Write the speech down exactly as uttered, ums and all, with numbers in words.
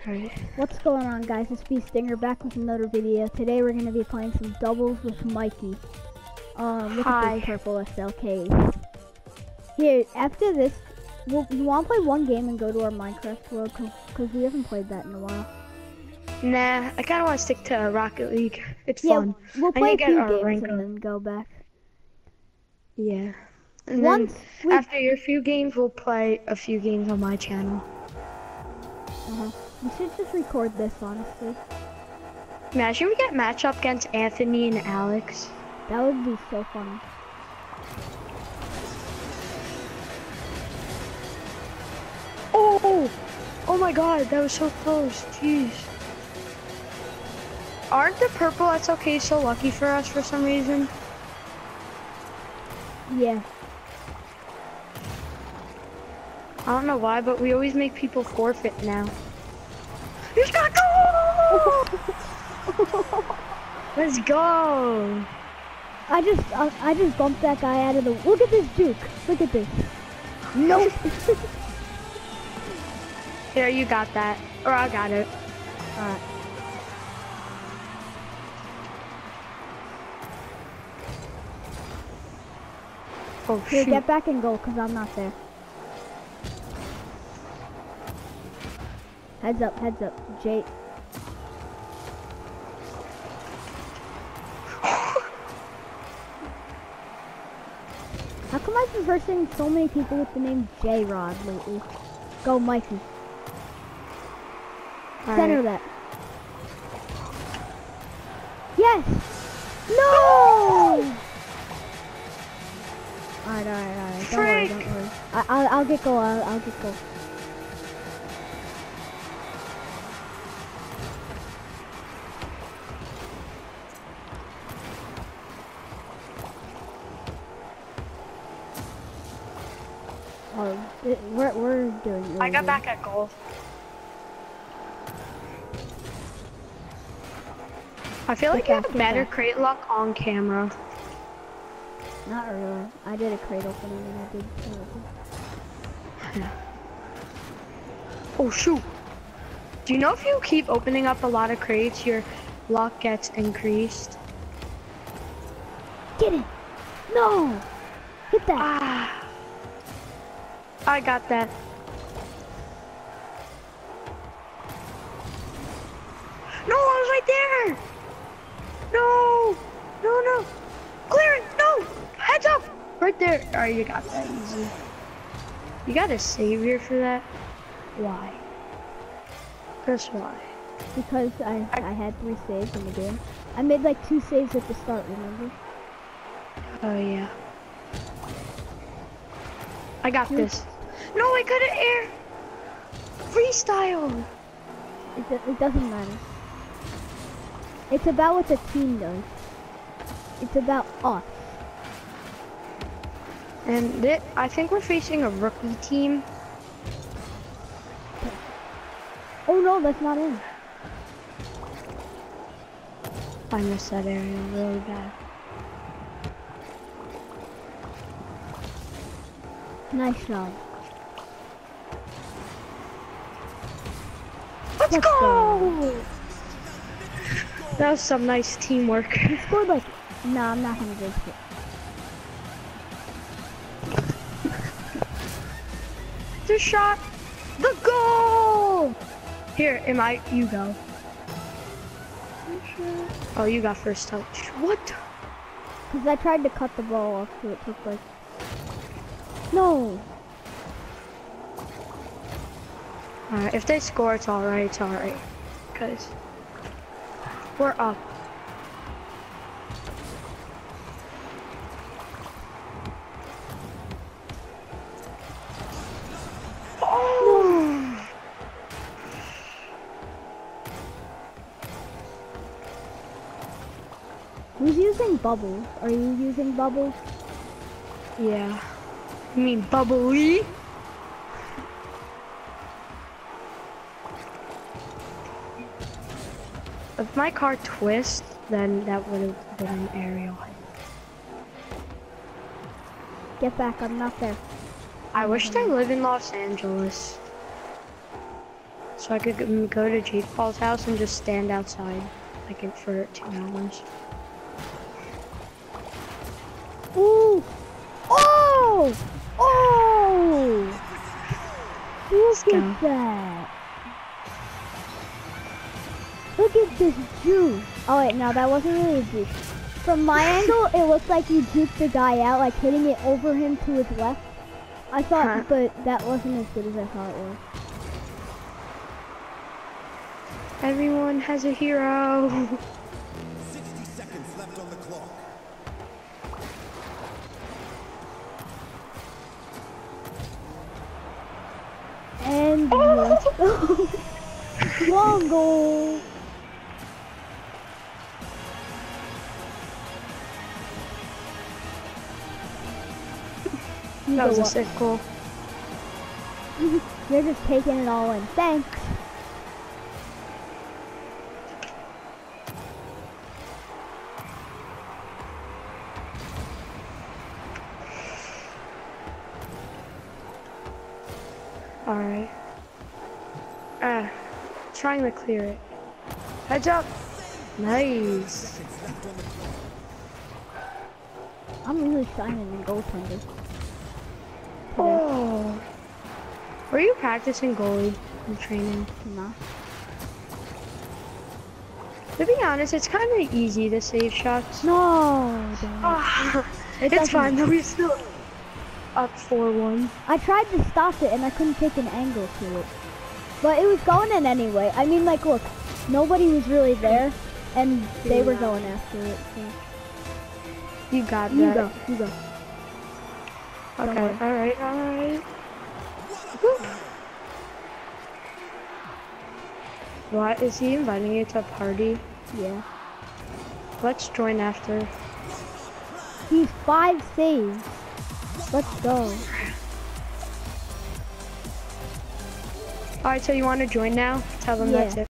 Alright. What's going on, guys? It's B Stinger back with another video. Today we're gonna be playing some doubles with Mikey. Um, look Hi. at this purple S L K. Here, after this, we'll, you want to play one game and go to our Minecraft world? Because we haven't played that in a while. Nah, I kind of want to stick to Rocket League. It's Yeah, fun. we'll I play a need to get few our games rank and up. then go back. Yeah. And Once then we- after your few games, we'll play a few games on my channel. Uh-huh. We should just record this, honestly. Imagine we get match up against Anthony and Alex. That would be so funny. Oh! Oh my god, that was so close. Jeez. Aren't the purple S L Ks so lucky for us for some reason? Yeah. I don't know why, but we always make people forfeit now. He's got goal! Let's go! I just, I, I just bumped that guy out of the. Look at this Duke. Look at this. Nope. Here, you got that. Or I got it. Alright. Oh, Here, shoot. get back and go, cause I'm not there. Heads up, heads up, Jake. How come I've been versing so many people with the name J-Rod lately? Go, Mikey. All Center right. that. Yes! No! Alright, alright, alright. Don't worry, Frick! don't worry. I, I'll, I'll get go. I'll, I'll get go. Oh, it, we're we're doing. Really I got good. back at goal. I feel like Get you back, have get better back. crate luck on camera. Not really. I did a crate opening and I did. Uh, Oh shoot! Do you know if you keep opening up a lot of crates, your luck gets increased? get it! No! Hit that! Ah! I got that. No, I was right there! No! No, no! Clear it! No! Heads up! Right there! Alright, you got that easy. You got a savior for that? Why? Just why? Because I I had three saves in the game. I made like two saves at the start. Remember? Oh yeah. I got You- this. No, I couldn't air! Freestyle! It do- it doesn't matter. It's about what the team does. It's about us. And it, I think we're facing a rookie team. Oh no, that's not in. I missed that area really bad. Nice job. Let's, Let's go! That was some nice teamwork. He scored like. Nah, I'm not gonna go for it. The shot, the goal! Here, am I? You go. Oh, you got first touch. What? Cause I tried to cut the ball off, so it took like. No. Alright, if they score, it's alright. It's alright. Cause we're up. Oh! Who's using bubbles? Are you using bubbles? Yeah. You mean bubbly? If my car twists, then that would have been an aerial. Get back, I'm not there. I wish they live in Los Angeles. So so I could g- go to Jake Paul's house and just stand outside, like in- for two hours. Ooh! Oh! Oh! Look go. at that! Look at this juice! Oh wait, no, that wasn't really a juice. From my angle, it looks like you juked the guy out, like hitting it over him to his left. I thought, Huh. but that wasn't as good as I thought it was. Everyone has a hero. sixty seconds left on the clock. And Oh! long goal. You That go was a up. sick goal. You're just taking it all in. Thanks. Alright. Ah, trying to clear it. Heads up. Nice. Seconds left on the clock. I'm really signing in goaltender. Today. Oh. Were you practicing goalie in training? No. To be honest, it's kind of easy to save shots. No. Don't. Ah, It it's doesn't- fine though. We're still up four one. I tried to stop it and I couldn't take an angle to it. But it was going in anyway. I mean, like, look, nobody was really there, and they were Yeah. going after it. So. You got You that. go. You go. Don't Okay. worry. All right. All right. What is he inviting you to a party? Yeah. Let's join after. He's five saves. Let's go. All right. So you want to join now? Tell them Yeah. that's it.